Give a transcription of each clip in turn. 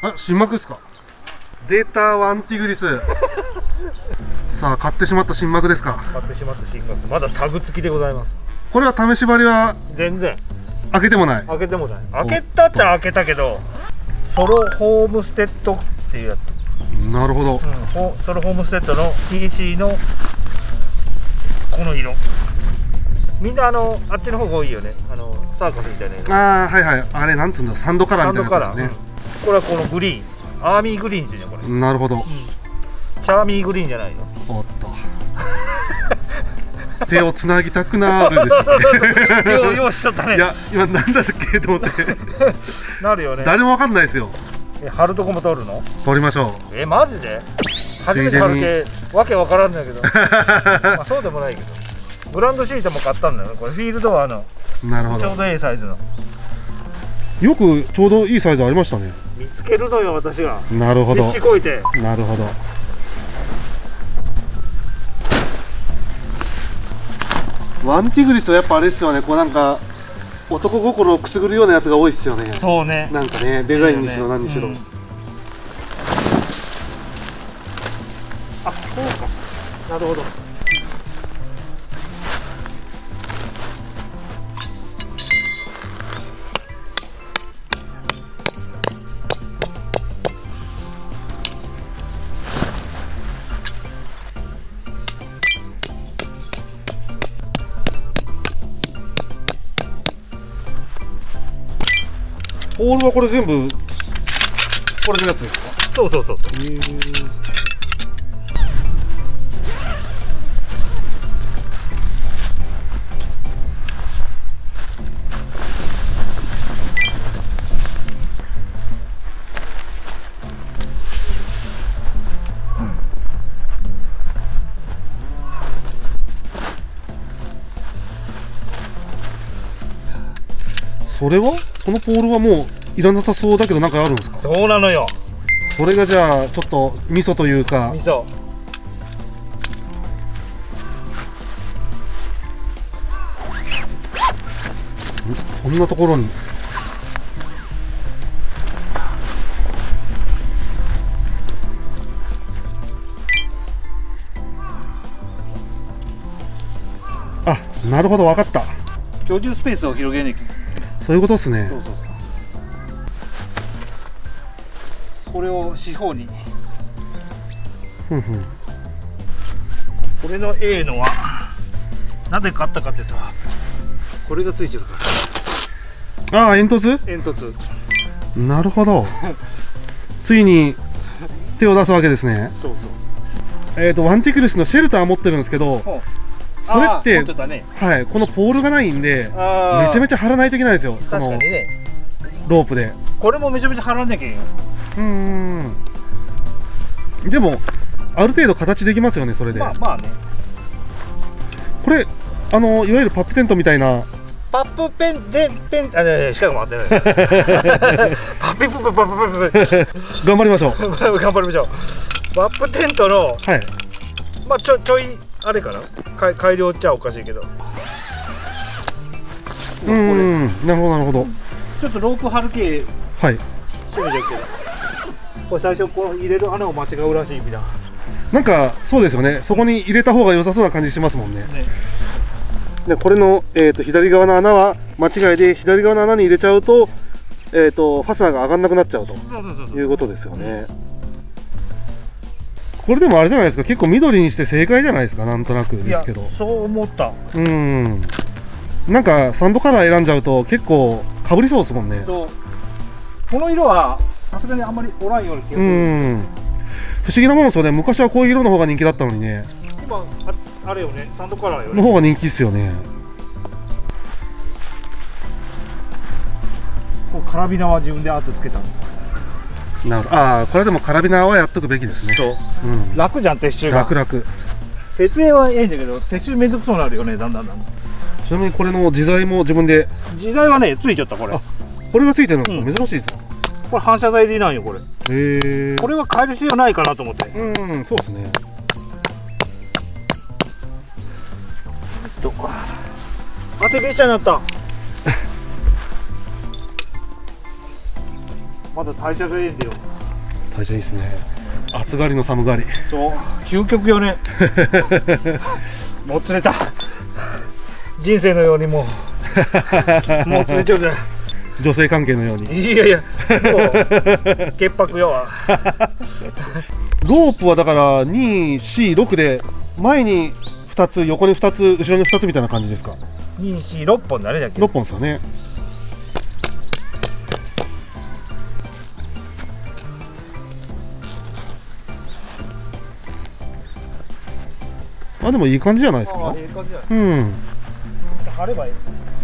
あ、新幕ですか。データはアンティグリス。さあ、買ってしまった新幕ですか。 買ってしまった新幕、まだタグ付きでございます。 これは試し張りは全然開けてもない。 開けてもない。開けたっちゃ開けたけど、ソロホームステッドっていうやつ。 なるほど、 ソロホームステッドの TC のこの色。みんなあっちの方が多いよね。サーカスみたいな色。 ああ、はいはい。あれなんつうんだ、サンドカラーみたいなやつですね。 これはこのグリーン、アーミーグリーンっていうね、これ。 なるほど、 チャーミーグリーンじゃないよ。 おっと手をつなぎたくなるでしょうね。 ようしちゃったね。 いや、今なんだっけと思ってなるよね。 誰もわかんないですよ。 貼るとこも取るの？ 取りましょう。 マジで？初めて貼る系わけわからんだけどまあそうでもないけど、ブランドシートも買ったんだよね。これフィールドはなるほど。 ちょうどいいサイズの。 よくちょうどいいサイズありましたね。 見つけるのよ、私が。 なるほど。 必死こいて。 なるほど。ワンティグリスはやっぱあれですよね。こうなんか男心をくすぐるようなやつが多いですよね。 そうね。 なんかね、デザインにしろ何にしろ。 あ、そうか。なるほど。 ポールはこれ全部これのやつですか。 そうそうそう。 それはそのポールはもういらなさそうだけど、なんかあるんですか。 そうなのよ。 それがじゃあちょっと味噌というか。 味噌。 そんなところに。あ、なるほど、分かった。 居住スペースを広げに。 そういうことですね。 そうそうそう。これを四方に。これの A のはなぜ買ったかというと、これがついてるから。ああ、煙突。 煙突。 なるほど。ついに手を出すわけですね。 そうそう。 ワンティクルスのシェルター持ってるんですけど、それって、 ね、 はい、このポールがないんでめちゃめちゃ張らないといけないですよ。 確かにね。 ロープで。 これもめちゃめちゃ張らなきゃいけないよ。 でもある程度形できますよね、それで。 まあね。 これいわゆるパップテントみたいな。 パップペンで下が回ってない。パッピププパップ頑張りましょう。 頑張りましょう。パップテントの、はい、まあちょいあれかな、改良っちゃおかしいけど。 なるほどなるほど。 ちょっとロープ張る系、 はい、 してみちゃうけど、これ最初こう入れる穴を間違うらしいみたいな。 なんかそうですよね。そこに入れた方が良さそうな感じしますもんね。でこれの、左側の穴は間違いで、左側の穴に入れちゃうと、ファスナーが上がんなくなっちゃうということですよね。これでもあれじゃないですか、結構緑にして正解じゃないですか、なんとなくですけど。 そう思った。 なんかサンドカラー選んじゃうと結構かぶりそうですもんね。 この色はさすがにあんまりおらんような気がする。不思議なもんですよね。昔はこういう色の方が人気だったのにね。 今あれよね、サンドカラーよね。 の方が人気ですよね。 こうカラビナは自分で後つけたの。 なるほど。ああ、これでもカラビナはやっとくべきですね。 そう、楽じゃん、撤収が。 楽。 設営はいいんだけど、撤収めんどくそうになるよね、だんだん。 ちなみにこれの自在も自分で。 自在はね、ついちゃった。これ。あ、 これがついてるんですか。珍しいですよ。 これ反射材でいいなんよ、これ。 へえ。 これは変える必要ないかなと思って。 そうですね。 汗べちゃになった。まだ代謝がいいんだよ。 会社いいですね。暑がりの寒がり。 そう、究極よね。もつれた。人生のようにもうもつれちゃうじゃん。 女性関係のように。 いやいや、もう潔白よ。 ロープはだから2、4、6で前に2つ、横に2つ、後ろに2つみたいな感じですか。 2、4、6本だね、だけ 6本ですよね。あ、でもいい感じじゃないですか。 いい感じだね。 うん。 貼ればいい。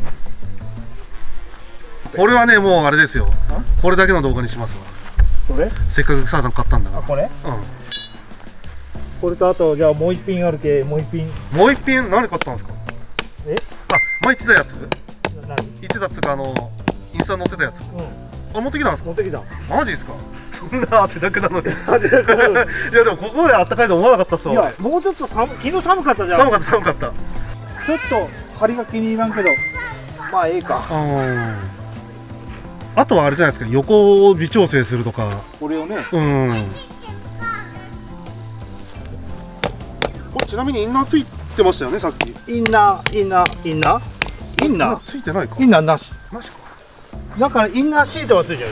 これはね、もうあれですよ。これだけの動画にしますわ。 どれ？ せっかく澤さん買ったんだかあ、これ？ ら。 これとあと、じゃあもう一品あるけ、もう一品。 もう一品何買ったんですか。 え？ あ、前言ってたやつ。 何？ 言ってたっつうか、インスタに載ってたやつ。あ、持ってきたんですか。 持ってきた。 マジですか。そんな汗だくなのに。いや、でもここまで暖かいと思わなかったっすわ。 いや、もうちょっと昨日寒かったじゃん。 寒かった、寒かった。 ちょっと針が気に入らんけど、まあええか。 あとはあれじゃないですか、横を微調整するとか。 これをね。 これちなみにインナーついてましたよね、さっき。 インナーついてないか。 インナーなし。 なしか。 だからインナーシートがついてるよ。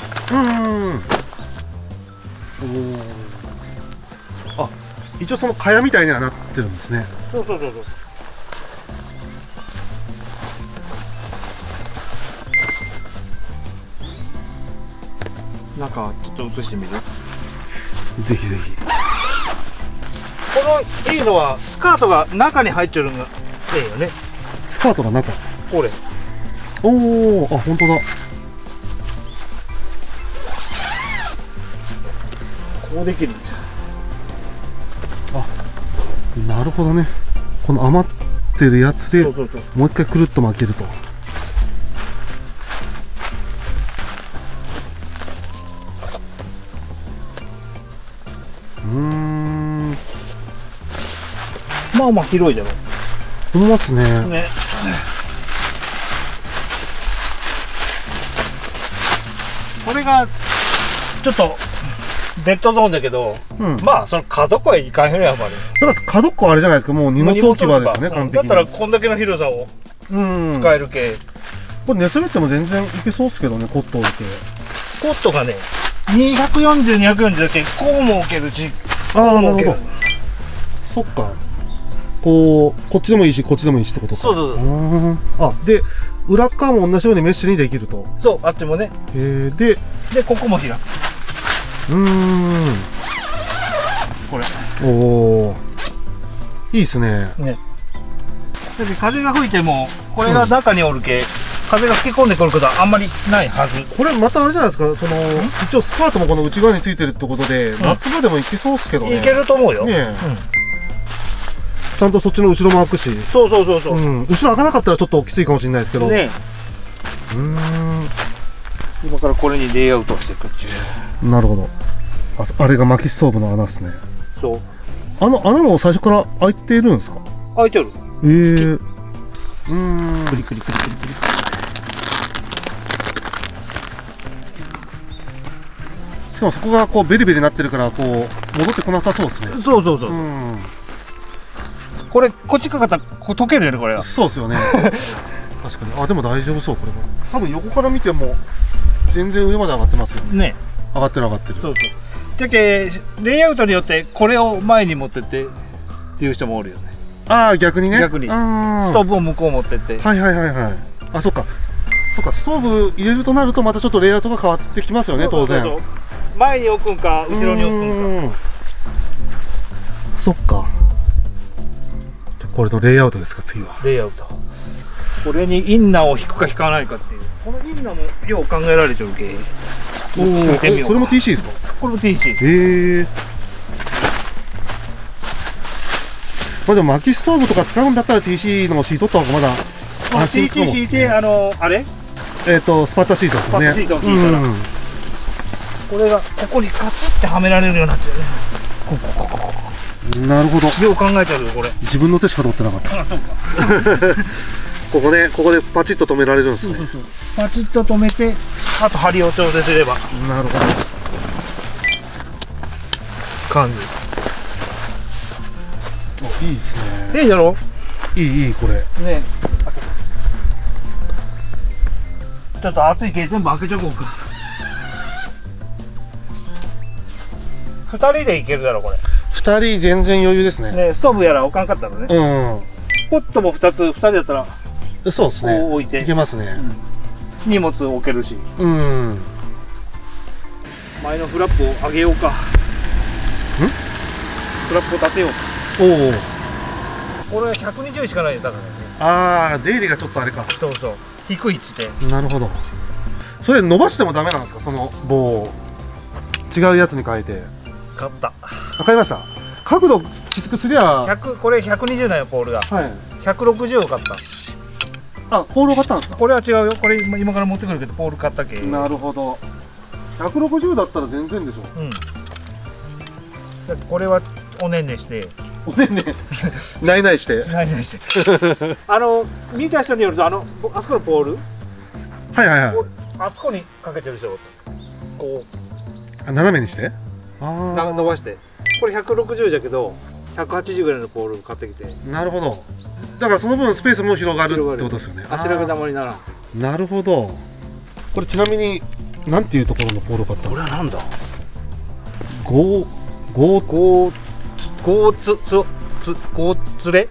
あ、一応その蚊帳みたいにはなってるんですね。 そう。なんかちょっと映してみる。 ぜひぜひ。 このいいのはスカートが中に入ってるのがいいよね。 スカートが中。 これ。 おお、あ、本当だ。 こうできるんじゃん。あ、なるほどね。この余ってるやつでもう一回くるっと巻けると。まあまあ広いじゃない。 思いますね。 ね。これがちょっとデッドゾーンだけど、まあその角っこはいかんよね、やっぱり。 だから角っこあれじゃないですか、もう荷物置き場ですよね、完璧に。 だったらこんだけの広さを使える系。 これ寝そべっても全然いけそうっすけどね、コット置いて。 コットがね、240、240だけこうも置けるし、 ああ、なるほど。そっか。こっちでもいいし、こっちでもいいしってことか。 そう。 あ、で、裏側も同じようにメッシュにできると。 そう、あっちもね。 で、 ここも開く。これ。 おお。いいっすね。 ね。だって風が吹いても、これが中におるけ、風が吹き込んでくることはあんまりないはず。 これまたあれじゃないですか、一応スカートもこの内側についてるってことで、夏場でもいけそうっすけどね。 いけると思うよ。 ね。ちゃんとそっちの後ろも開くし。 そう。 後ろ開かなかったらちょっときついかもしれないですけど。ね。 今からこれにレイアウトしていくっちゅう。なるほど。あれが薪ストーブの穴っすね。 そう。 穴も最初から開いているんですか。 開いてる。 クリ。しかもそこがこうベリベリになってるからこう戻ってこなさそうですね。 そう。これこっちかかったらこう溶けるよね、これは。 そうですよね。確かに。あ、でも大丈夫そう、これは。多分横から見ても全然上まで上がってますよね。上がってる。 そう。じゃけレイアウトによってこれを前に持ってってっていう人もおるよね。 ああ、逆にね。 ストーブを向こう持ってって。 はい。あ、そっか、ストーブ入れるとなるとまたちょっとレイアウトが変わってきますよね、当然。 前に置くんか後ろに置くんか。 そっか。これのレイアウトですか、次は。 レイアウト。これにインナーを引くか引かないかっていう。このインナーもよう考えられちゃうけ。 それも TC ですか。 これも TC。 まあでも薪ストーブとか使うんだったら TC のシートとはまだ安心かもですね。TC 敷いてあれ？ スパッタシートですよね。 スパッタシートを敷いたら、これがここにカチッてはめられるようになってるね。 なるほど。 よう考えちゃうよ、これ。 自分の手しか通ってなかった。 あ、そうか。 ここでパチッと止められるんですね。 パチッと止めて、あと針を調整すれば。 なるほど。 感じ。 いいですね。 いいだろ。 いいこれ。 ね。ちょっと暑いけど全部開けちゃおうか。2人でいけるだろこれ。 2人全然余裕ですね。 ね、ストーブやら置かんかったのね。ポットも2つ、2人だったらそうですね。 置いていけますね。 荷物置けるし。前のフラップを上げようか。フラップを立てよう。俺は120しかないんだからね。 ああ、出入りがちょっとあれか。 そうそう、低いっつって。 なるほど。それ伸ばしてもダメなんですか、その棒を。違うやつに変えて。 買った。 買いました。角度きつくすりゃ。 これ120なんよ、ポールが。はい。160を買った。 あ、ポールを買ったんですか。 これは違うよ。これ今から持ってくるけど、ポール買ったけ。 なるほど。160だったら全然でしょ。 これはおねんねして。 おねんね。ないないして。 ないないして。見た人によると、あそこのポール。 はいはいはい。 あそこにかけてる人。こう。斜めにして。 伸ばして。これ160じゃけど、180ぐらいのポール買ってきて。 なるほど。だからその分スペースも広がるってことですよね。 柱が邪魔にならん。 なるほど。これちなみになんていうところのポールを買ったんですか。 これはなんだ。ゴーツレ。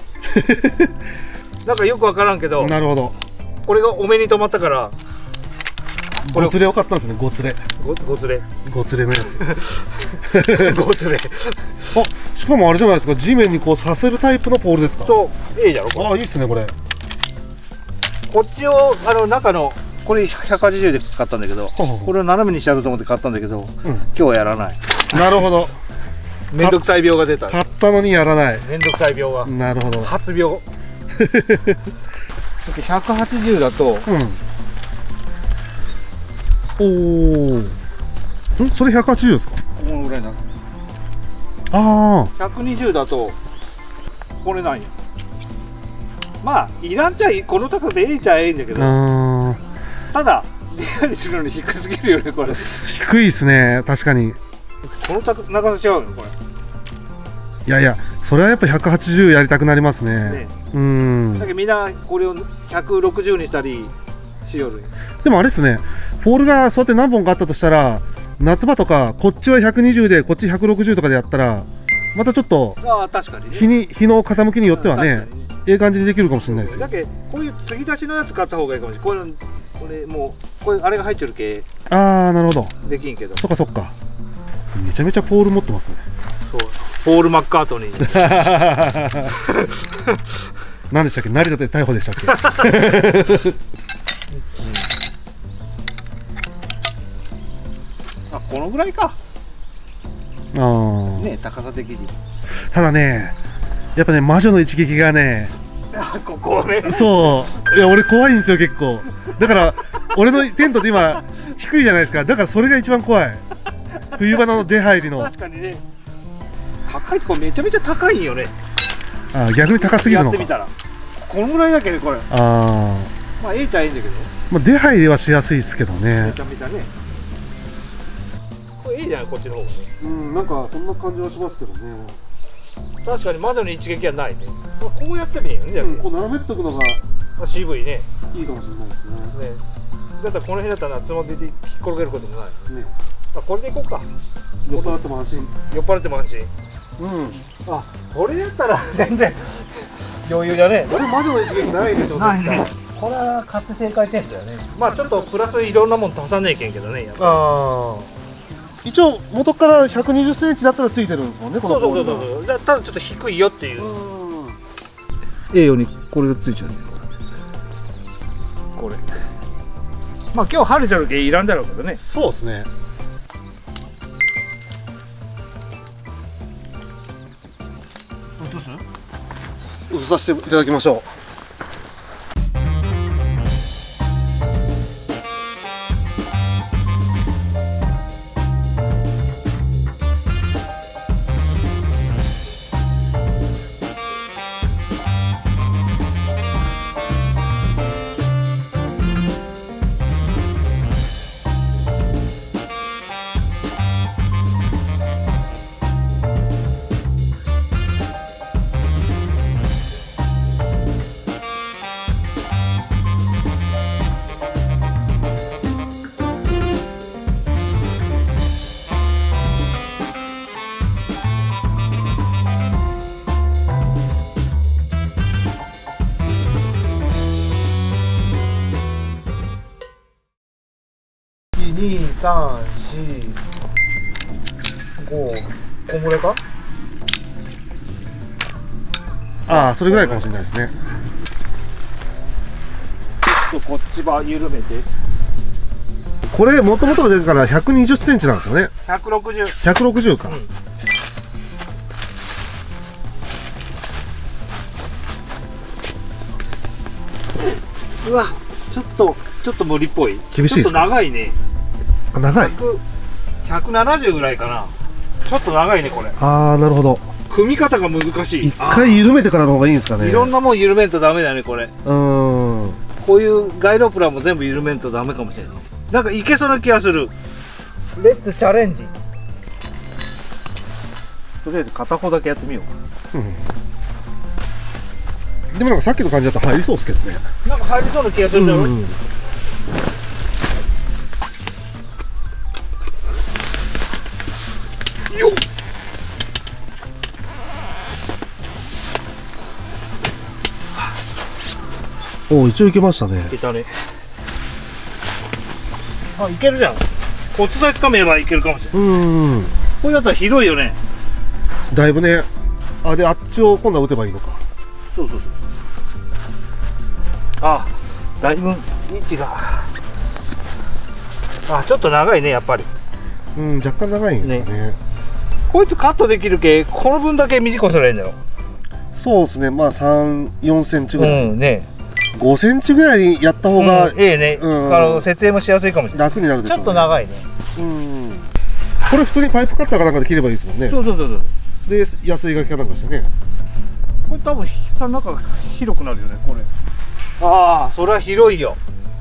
なんかよくわからんけど。 なるほど。 これがお目に留まったから。 ゴツレを買ったんですね。ゴツレ。 ゴツレ。 ゴツレのやつ。 ゴツレ。 あ、しかもあれじゃないですか。地面にこうさせるタイプのポールですか。 そう、いいじゃろ。 あ、いいっすねこれ。 こっちを中のこれ180で買ったんだけど、これを斜めにしてやろうと思って買ったんだけど、今日はやらない。なるほど。めんどくさい病が出た。 買ったのにやらない。 めんどくさい病が。 なるほど。 発病。180だと。 おお。それ180ですか。 このぐらいな。 ああ。 120だと。これなんや。まあ、いらんちゃい、この高さでええちゃええんだけど。ただ、出入りするのに低すぎるよね、これ。 低いですね、確かに。 この長さ違うの、これ。 いやいや、それはやっぱ180やりたくなりますね。 だけどみんなこれを160にしたりしよる。 でもあれですね、ポールがそうやって何本かあったとしたら、夏場とかこっちは120でこっち160とかでやったらまたちょっと日の傾きによってはね、ええ感じにできるかもしれないですよ。 だけどこういう継ぎ足しのやつ買った方がいいかもしれない。これもうこれあれが入ってるけ。 ああ、なるほど。 できんけど。 そっかそっか。めちゃめちゃポール持ってますね。 そう、ポール・マッカートニー。 何でしたっけ、成田で逮捕でしたっけ。 あ、このぐらいか。 ああ。 ね、高さ的に。 ただね、やっぱね、魔女の一撃がね。 ここね。 そう、いや、俺怖いんですよ、結構。だから、俺のテントって今低いじゃないですか。だから、それが一番怖い。冬場の出入りの。 確かにね。高いとこめちゃめちゃ高いんよね。 ああ、逆に高すぎるのか。 やってみたら。このぐらいだけど、これ。ああ。 まあ、ええちゃええんだけど。 まあ、出入りはしやすいですけどね。 めちゃめちゃね。これいいじゃん、こっちの方がね。 なんかそんな感じはしますけどね。 確かに魔女の一撃はないね。こうやってもいいよね、じゃあ。 こう斜めっとくのが渋いね。 いいかもしれないですね。 だったらこの辺だったらつまんで引っ転げることもないね。これでいこうか。 酔っ払っても安心。 酔っ払っても安心。あ、これだったら全然余裕だね。 これ魔女の一撃ないでしょ。 ないね。これは買って正解チェンジだよね。まあちょっとプラスいろんなもん足さねえけんけどね。 ああ。一応元から120センチだったらついてるんですもんね。このポールが。 そう。ただちょっと低いよっていう。ええようにこれがついちゃうね。これ。まあ今日晴れちゃうけいらんだろうけどね。 そうですね。映させていただきましょう。 3、4、5、こんぐらいか。 ああ、それぐらいかもしれないですね。 ちょっとこっちば緩めて。 これもともとだから120センチなんですよね。 160。 160か。 うわ、ちょっと無理っぽい。 厳しいですか。 ちょっと長いね。 あ、長い。 170ぐらいかな。ちょっと長いねこれ。 ああ、なるほど。 組み方が難しい。 一回緩めてからの方がいいんですかね。 いろんなもん緩めんとダメだねこれ。こういうガイロプランも全部緩めんとダメかもしれない。なんかいけそうな気がする。レッツチャレンジ。とりあえず片方だけやってみよう。 でもなんかさっきの感じだと入りそうですけどね。 なんか入りそうな気がするだろ。よっ。 おお、一応いけましたね。 いけたね。あ、いけるじゃん。骨材つかめばいけるかもしれない。これだったら広いよね。 だいぶね。あ、であっちを今度は打てばいいのか。 そうそうそう。あ、だいぶ位置が。あ、ちょっと長いねやっぱり。 若干長いんですよね。 こいつカットできるけ、この分だけ短くすればいいんだろ。 そうですね。まあ3、4センチぐらい。 ね。 5センチぐらいにやった方が、 ええね。設営もしやすいかもしれない。 楽になるでしょうね。 ちょっと長いね。 これ普通にパイプカッターかなんかで切ればいいですもんね。 そうそうそうそう。 で安い書きかなんかしてね。 これ多分下の中広くなるよねこれ。ああ、それは広いよ。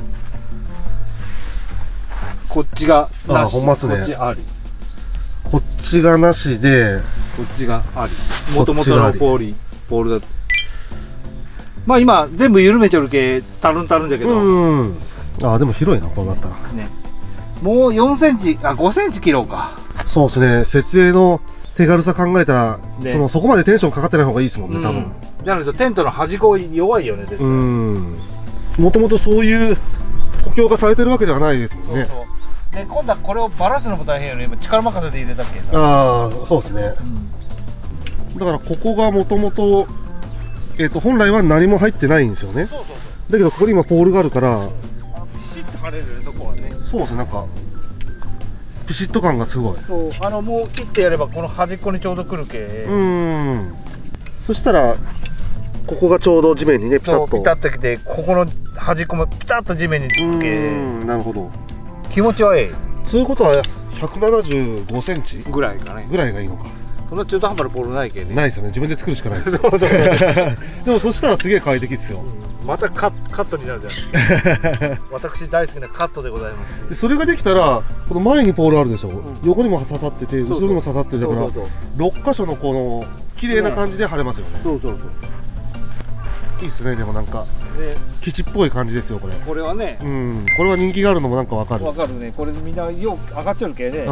こっちがなし。 あ、ほんまっすね。 こっちあり。 こっちがなしで、 こっちがあり。もともとのポールだ。まあ今全部緩めちゃうけたるんだけど。 あ、でも広いなこうなったら。 ね。もう4センチ、あ、5センチ切ろうか。 そうですね。設営の手軽さ考えたら、 ね、 そこまでテンションかかってない方がいいですもんね、多分。 じゃないとテントの端っこ弱いよね。 もともとそういう補強がされてるわけではないですもんね。 で今度はこれをばらすのも大変よね。今力任せで入れたっけ。 ああ、そうですね。だからここがもともと本来は何も入ってないんですよね。だけどここに今ポールがあるから、 ピシッと張れるね、そこはね。 そうですね。なんかピシッと感がすごい。 そう、もう切ってやればこの端っこにちょうどくるけ。 そしたらここがちょうど地面にねピタッとピタッときて、ここの端っこもピタッと地面につくけ。 なるほど。 気持ちはいい。 そういうことは175センチぐらいかね。 ぐらいがいいのか。 そんな中途半端なポールないけね。 ないですよね。自分で作るしかないですよ。でもそしたらすげえ快適ですよ。 またカットになるじゃん。私大好きなカットでございます。 でそれができたら、この前にポールあるでしょ。横にも刺さってて、後ろにも刺さってるだから、6箇所のこの綺麗な感じで貼れますよね。 そうそうそう。 いいですね。でもなんか基地っぽい感じですよこれ。 これはね。 これは人気があるのもなんかわかる。 わかるね。これみんなよく上がっちゃうけね。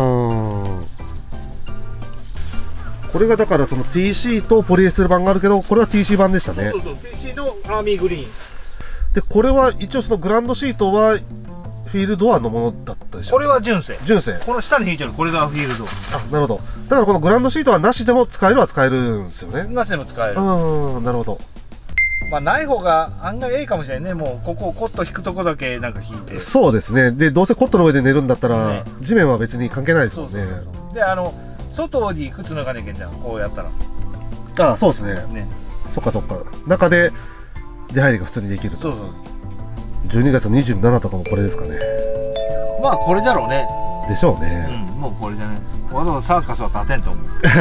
これがだからその TC とポリエステル版があるけど、これは TC 版でしたね。 そうそう、TC のアーミーグリーンで、これは一応そのグランドシートはフィールドアのものだったでしょ。 これは純正。 この下に引いちゃう、これがフィールド。 あ、なるほど。だからこのグランドシートはなしでも使えるは使えるんですよね。 なしでも使える。 なるほど。 まあない方が案外いいかもしれないね。もうここコット引くとこだけなんか引いて。 そうですね。でどうせコットの上で寝るんだったら、地面は別に関係ないですもんね。 で外に靴脱がなきゃいけんじゃん、こうやったら。 ああ、そうですね。そっかそっか。中で出入りが普通にできると。 そうそう。 12月27とかもこれですかね。 まあこれじゃろうね。 でしょうね。 もうこれじゃね。わざわざサーカスは立てんと思う。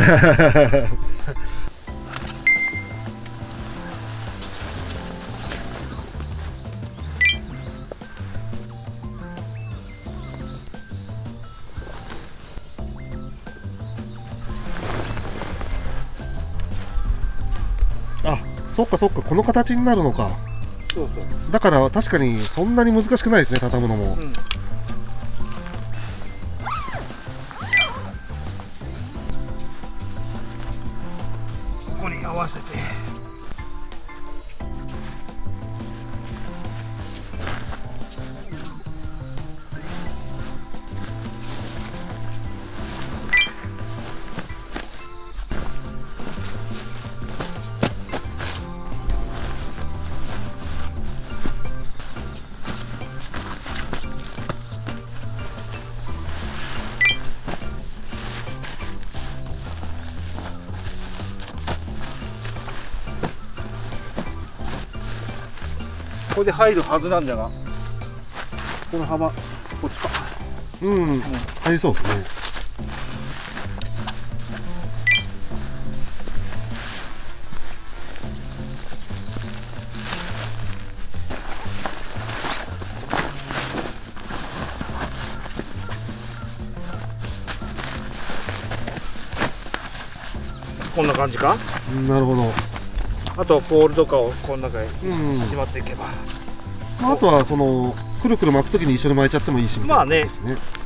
あ、そっかそっか、この形になるのか。 そうそう。 だから確かにそんなに難しくないですね、畳むのも。 ここに合わせて。 これで入るはずなんだが、この幅こっちか。 入りそうですね。 こんな感じか。 なるほど。 あとポールとかをこの中へしまっていけば、 あとはそのくるくる巻くときに一緒に巻いちゃってもいいしみたいなですね。